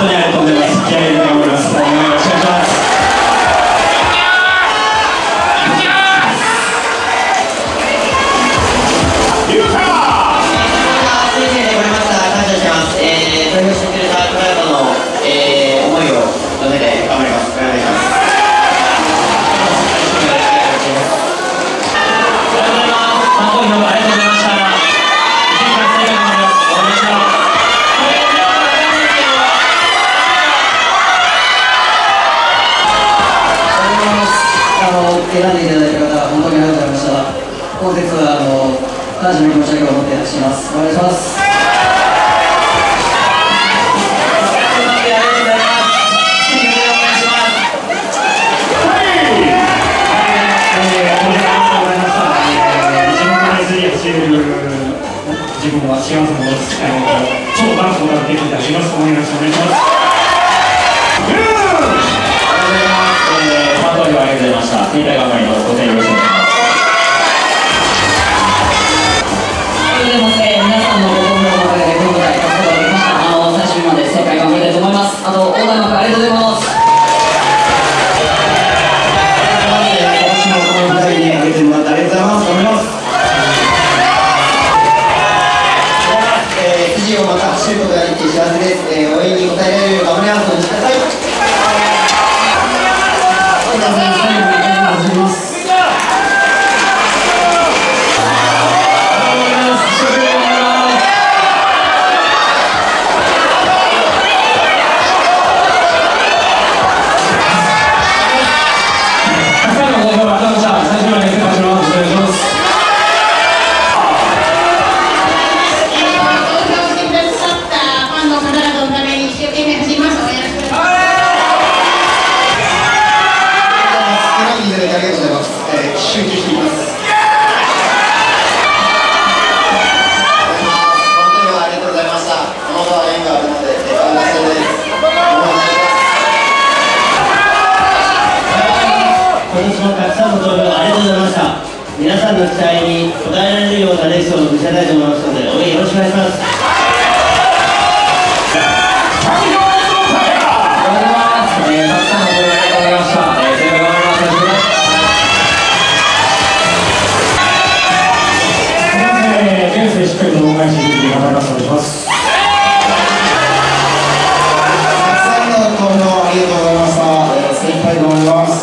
当にありがとうございます。気合い入れて頑張ります。よろしくお願いします。 投票してくれた方々の、思いを乗せて頑張ります。お願いします。 選んでいただいた方、本当にありがとうございました。本日は感謝の気持ちだけを持って走ります。お願いします。 自分は幸せ者です。超ダンスをできたらよろしくお願いします。 ファン投票ありがとうございました。手痛い頑張ります。ご清聴よろしくお願いします。 皆さんのご投票のおかげで今回勝つことができました。最終日まで精一杯頑張りたいと思います。あとオーダーの方ありがとうございます。 今年もこの2人にあげてもらってありがとうございます。頑張ります。辻をまた走ることができて幸せです。応援に応えられるよう頑張ります。お待ちください。集中しています。本当にありがとうございました。本当は縁があるので、頑張ってです。 今年もたくさんの投票ありがとうございました。皆さんの期待に応えられるようなレースを見せたいと思いますので、応援よろしくお願いします。 しっかりと恩返しできるように頑張ります。お願いします。 たくさんの投票ありがとうございました。精一杯頑張ります。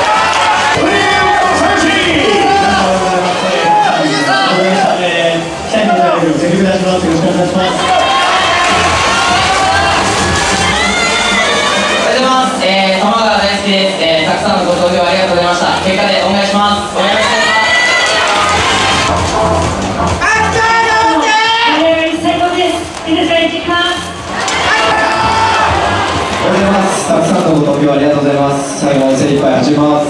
社員の方に全力出します。よろしくお願いします。 おはようございます。玉川大好きです。たくさんのご投票ありがとうございました。結果でお願いします。お願いします。 たくさんのご投票ありがとうございます。最後まで精一杯走ります。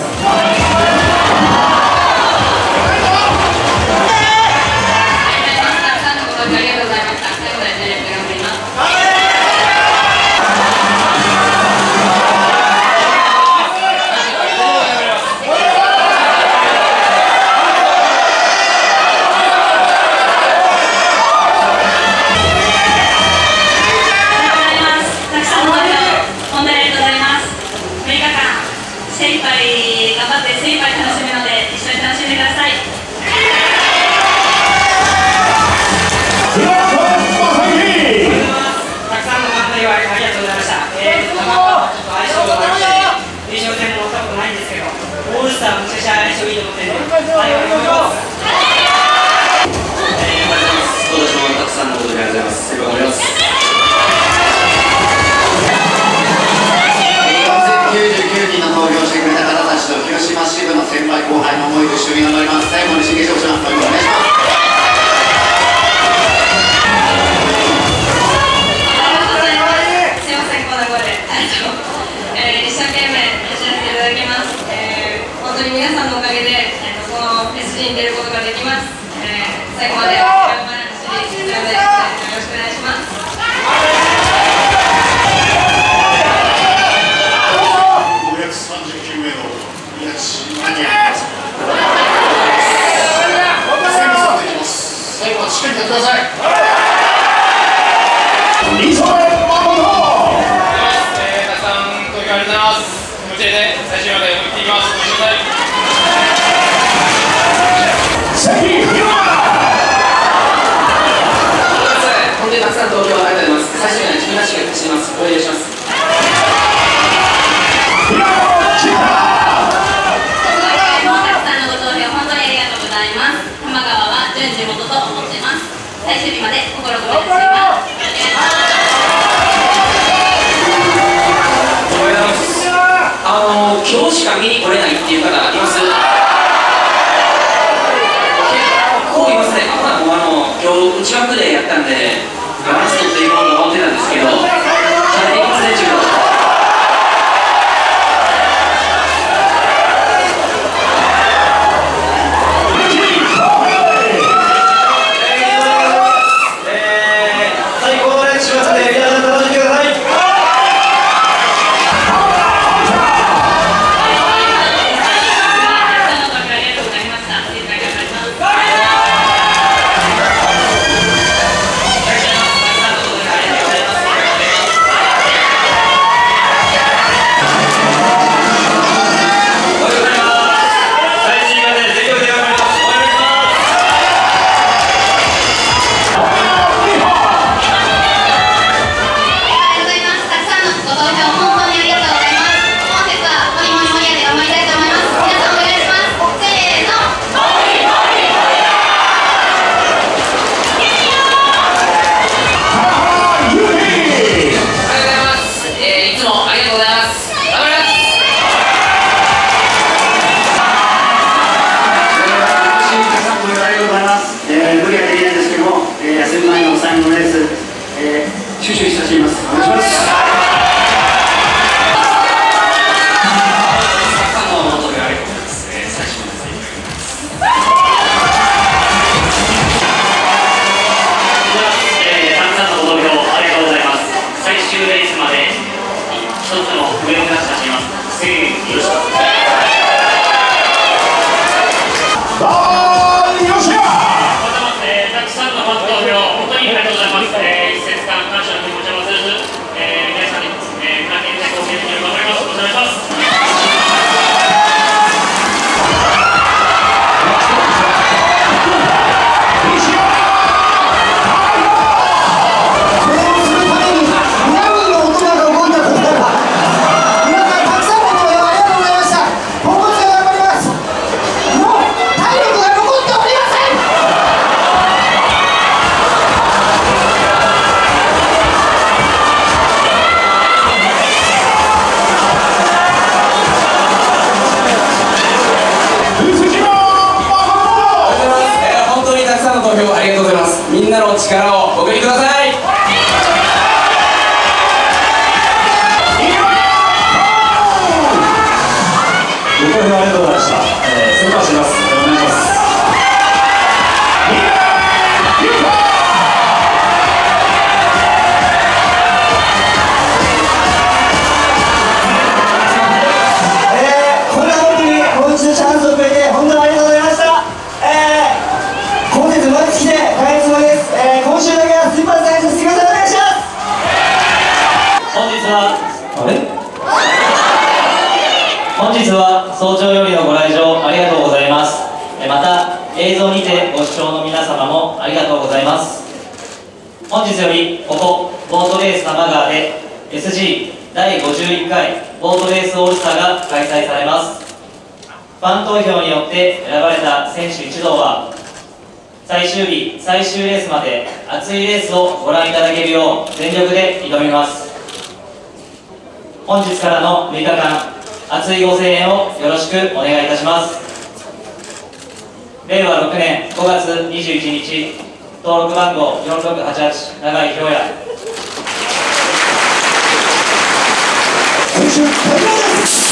精一杯頑張って精一杯楽しむので一緒に楽しんでください。 ではお願いします。 地元と思っています。最終日まで心込めて走ります。お願いします。 おはようございます。今日しか見に来れないっていう方います？結構いますね。もう今日内枠でやったんでラストっていうものを思ってたんですけど、チャレンジませんでした。 集中して走ります。お願いします。 最終レースまで一つの上を目指して走ります。声援よろしくお願いします。たくさんのファン投票本当にありがとうございます。一節間感謝の気持ちを忘れず、皆さんに貢献できる頑張ります。お願いします。 ありがとうございます。みんなの力をお送りください。 ご投票ありがとうございました。スーパーします。お願いします。 これは本当にもう一度チャンスをくれて本当にありがとうございました。本日毎月で開発もです。今週だけはスーパーサイズしてください。お願いします。 本日は早朝よりのご来場ありがとうございます。また映像にてご視聴の皆様もありがとうございます。本日よりここボートレース多摩川で SG 第51回ボートレースオールスターが開催されます。ファン投票によって選ばれた選手一同は最終日最終レースまで熱いレースをご覧いただけるよう全力で挑みます。本日からの6日間熱いご声援をよろしくお願いいたします。令和6年5月21日登録番号4688永井宏也。